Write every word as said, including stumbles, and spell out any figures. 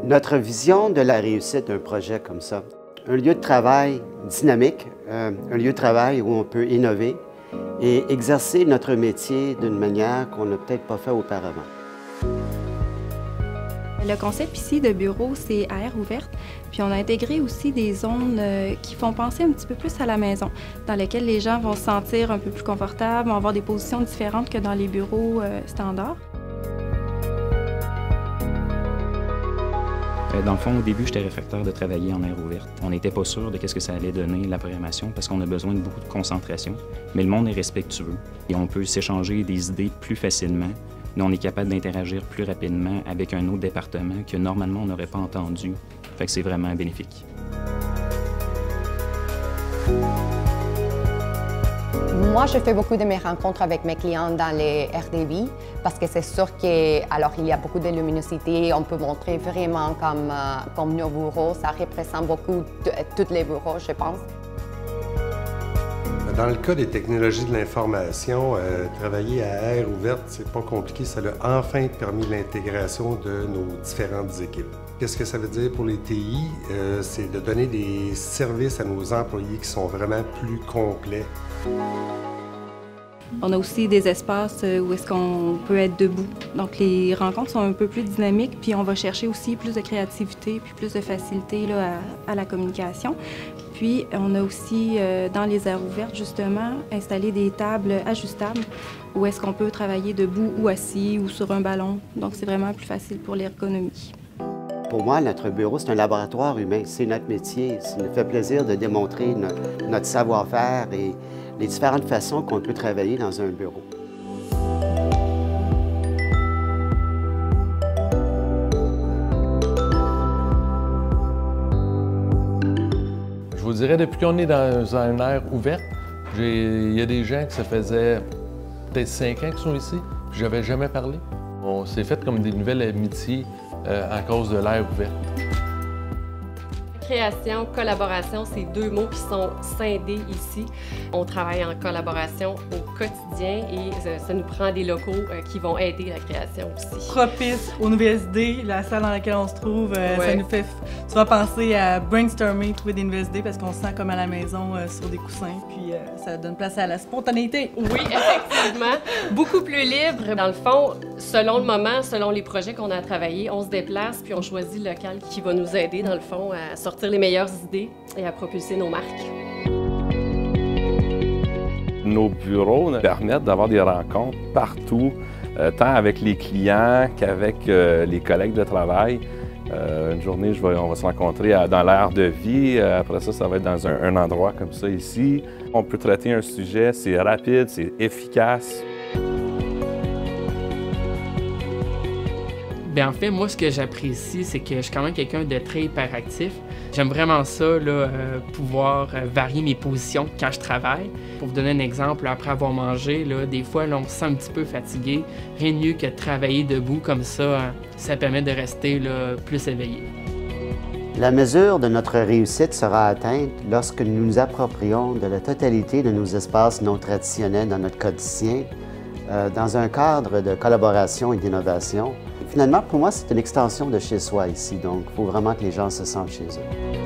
Notre vision de la réussite d'un projet comme ça, un lieu de travail dynamique, euh, un lieu de travail où on peut innover et exercer notre métier d'une manière qu'on n'a peut-être pas fait auparavant. Le concept ici de bureau, c'est à air ouverte, puis on a intégré aussi des zones euh, qui font penser un petit peu plus à la maison, dans lesquelles les gens vont se sentir un peu plus confortables, vont avoir des positions différentes que dans les bureaux euh, standards. Dans le fond, au début, j'étais réfractaire de travailler en air ouverte. On n'était pas sûr de ce que ça allait donner, la programmation, parce qu'on a besoin de beaucoup de concentration. Mais le monde est respectueux et on peut s'échanger des idées plus facilement. Nous, on est capable d'interagir plus rapidement avec un autre département que normalement on n'aurait pas entendu. Fait que c'est vraiment bénéfique. Moi, je fais beaucoup de mes rencontres avec mes clients dans les R D V parce que c'est sûr qu'il y a beaucoup de luminosité. On peut montrer vraiment comme, euh, comme nos bureaux. Ça représente beaucoup de, tous les bureaux, je pense. Dans le cas des technologies de l'information, euh, travailler à air ouverte, c'est pas compliqué. Ça a enfin permis l'intégration de nos différentes équipes. Qu'est-ce que ça veut dire pour les T I? Euh, c'est de donner des services à nos employés qui sont vraiment plus complets. On a aussi des espaces où est-ce qu'on peut être debout. Donc les rencontres sont un peu plus dynamiques, puis on va chercher aussi plus de créativité, puis plus de facilité là, à, à la communication. Puis on a aussi, euh, dans les aires ouvertes, justement, installé des tables ajustables où est-ce qu'on peut travailler debout ou assis ou sur un ballon. Donc c'est vraiment plus facile pour l'ergonomie. Pour moi, notre bureau, c'est un laboratoire humain. C'est notre métier. Ça nous fait plaisir de démontrer no- notre savoir-faire et les différentes façons qu'on peut travailler dans un bureau. Je vous dirais, depuis qu'on est dans un air ouvert, il y a des gens que ça faisait peut-être cinq ans qu'ils sont ici, puis j'avais jamais parlé. On s'est fait comme des nouvelles amitiés euh, à cause de l'air ouvert. Création, collaboration, c'est deux mots qui sont scindés ici. On travaille en collaboration au quotidien et ça, ça nous prend des locaux euh, qui vont aider la création aussi. Propice aux nouvelles idées, la salle dans laquelle on se trouve, euh, Ouais. ça nous fait souvent penser à brainstormer, trouver des nouvelles idées parce qu'on se sent comme à la maison euh, sur des coussins, puis euh, ça donne place à la spontanéité. Oui, effectivement, beaucoup plus libre. Dans le fond, selon le moment, selon les projets qu'on a à travailler, on se déplace puis on choisit le local qui va nous aider, dans le fond, à sortir les meilleures idées et à propulser nos marques. Nos bureaux nous permettent d'avoir des rencontres partout, euh, tant avec les clients qu'avec euh, les collègues de travail. Euh, une journée, je vais, on va se rencontrer à, dans l'aire de vie. Euh, après ça, ça va être dans un, un endroit comme ça ici. On peut traiter un sujet, c'est rapide, c'est efficace. Bien, en fait, moi, ce que j'apprécie, c'est que je suis quand même quelqu'un de très hyperactif. J'aime vraiment ça, là, euh, pouvoir euh, varier mes positions quand je travaille. Pour vous donner un exemple, après avoir mangé, là, des fois, là, on se sent un petit peu fatigué. Rien de mieux que de travailler debout comme ça, hein, ça permet de rester là, plus éveillé. La mesure de notre réussite sera atteinte lorsque nous nous approprions de la totalité de nos espaces non traditionnels dans notre quotidien, euh, dans un cadre de collaboration et d'innovation. Finalement, pour moi, c'est une extension de chez soi ici, donc il faut vraiment que les gens se sentent chez eux.